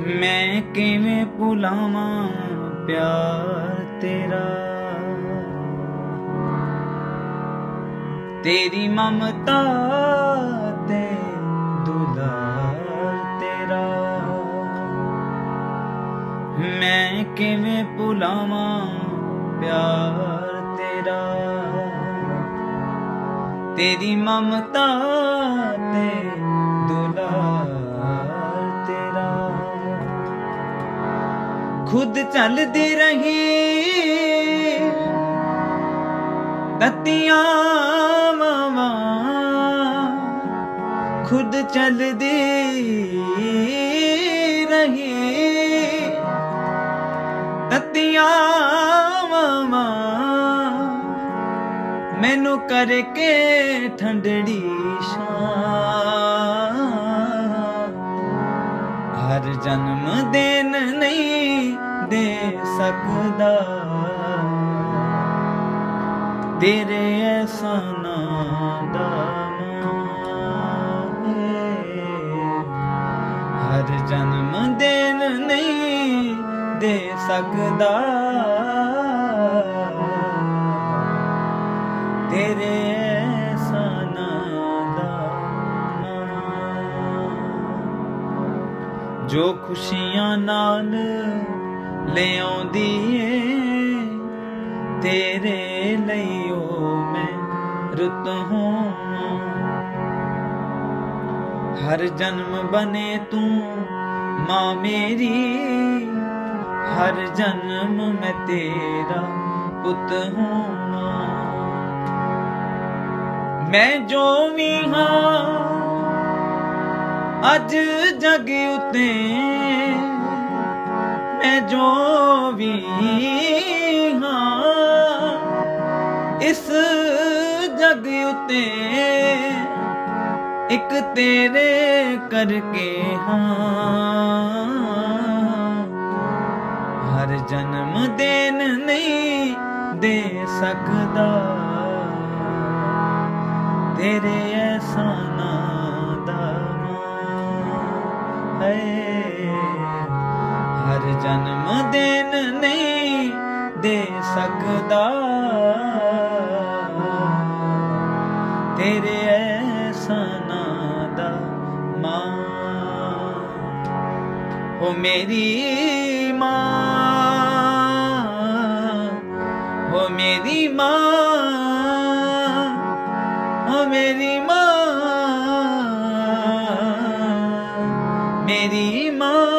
मैं किवें भुलावां प्यार तेरा, तेरी ममता ते दुलार तेरा। मैं किवें भुलावां प्यार तेरा, तेरी ममता ते दुलार तेरा। खुद चलदी रही ततियां मावां, खुद चलदी रही ततियां मावां, मैनू करके ठंडड़ी छां। हर जन्म देन नहीं दे सकदा तेरे एहसानां दा मां। हर जन्म देन नहीं दे सकदा तेरे एहसानां दा मां। जो खुशियां नाल ले आउंदी ऐ तेरे लईओ मैं रुत होवां। हर जन्म बने तू मां मेरी, हर जन्म मैं तेरा पुत होवां। मैं जो भी हां अज जग उते, मैं जो भी हां इस जग उते, एक तेरे करके हां। हर जन्म देन नहीं दे सकदा तेरे एहसानां दा मां है। हर जन्म देन नहीं दे सकदा तेरे एहसानां दा मां। हो मेरी मां, हो मेरी मां, हो मेरी मां, मेरी मां।